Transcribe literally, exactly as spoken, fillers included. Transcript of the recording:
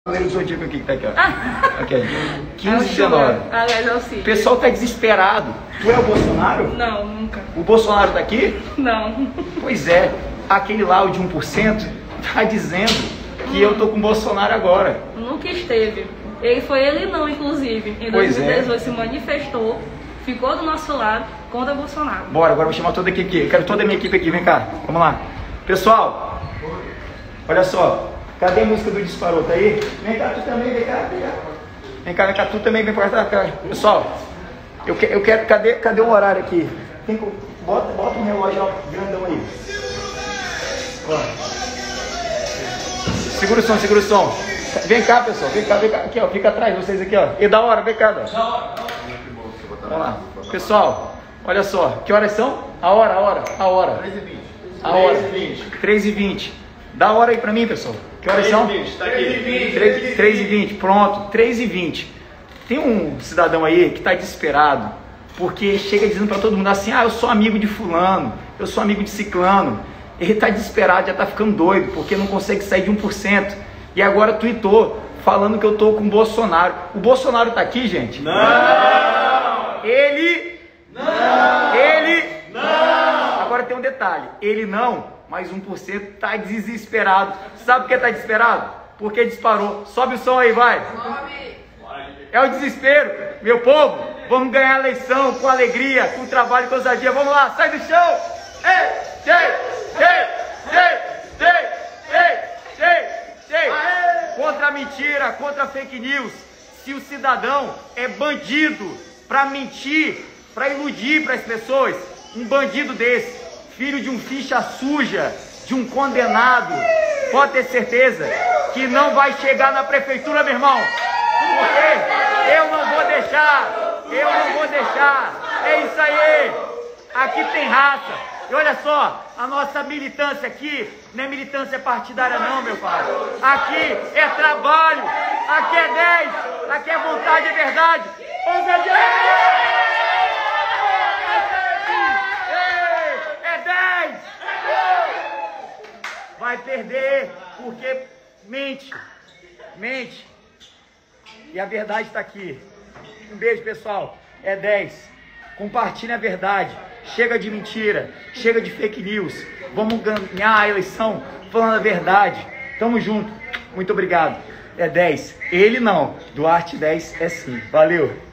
Cavaleiro do Zodíaco aqui que tá aqui, ó. Ah. Aqui, quinze, dezenove. Aliás, é o Cid. O pessoal tá desesperado. Tu é o Bolsonaro? Não, nunca. O Bolsonaro tá aqui? Não. Pois é, aquele lá, o de um por cento, tá dizendo que hum. eu tô com o Bolsonaro agora. Nunca esteve. Ele foi ele não, inclusive. Em pois dois mil e dezoito é. se manifestou, ficou do nosso lado contra Bolsonaro. Bora, agora eu vou chamar toda a equipe aqui. Eu quero toda a minha equipe aqui, vem cá. Vamos lá. Pessoal, olha só. Cadê a música do Disparou? Tá aí? Vem cá, tu também, vem cá, vem cá. Vem cá, vem cá, tu também, vem pra cá. Pessoal, eu, que, eu quero, cadê, cadê o horário aqui? Tem, bota, bota um relógio grandão aí. Ó. Segura o som, segura o som. Vem cá, pessoal, vem cá, vem cá. Aqui, ó, fica atrás de vocês aqui, ó. E da hora, vem cá, ó. Vamos lá. Pessoal, olha só, que horas são? A hora, a hora, a hora. três e vinte. A hora. três e vinte. Dá hora aí pra mim, pessoal. Que horas são? três e vinte, pronto, três e vinte. Tem um cidadão aí que está desesperado, porque chega dizendo para todo mundo assim, ah, eu sou amigo de fulano, eu sou amigo de ciclano. Ele está desesperado, já está ficando doido, porque não consegue sair de um por cento. E agora tweetou, falando que eu tô com o Bolsonaro. O Bolsonaro está aqui, gente? Não! Ele... Não! Ele... Não! Agora tem um detalhe, ele não... Mas um por cento tá desesperado. Sabe por que tá desesperado? Porque disparou. Sobe o som aí, vai. É o desespero. Meu povo, vamos ganhar a eleição com alegria, com trabalho, com ousadia. Vamos lá, sai do chão. Ei, ei, ei, ei, ei, ei, ei, ei. Contra a mentira, contra a fake news. Se o cidadão é bandido para mentir, para iludir para as pessoas, um bandido desse, filho de um ficha suja, de um condenado, pode ter certeza que não vai chegar na prefeitura, meu irmão, porque eu não vou deixar, eu não vou deixar, é isso aí, aqui tem raça, e olha só, a nossa militância aqui, não é militância partidária não, meu pai, aqui é trabalho, aqui é dez, aqui é vontade, é verdade, ousadia! Vai perder, porque mente, mente, e a verdade está aqui. Um beijo, pessoal, é dez, compartilha a verdade, chega de mentira, chega de fake news, vamos ganhar a eleição falando a verdade, tamo junto, muito obrigado, é dez, ele não, Duarte dez é sim, valeu.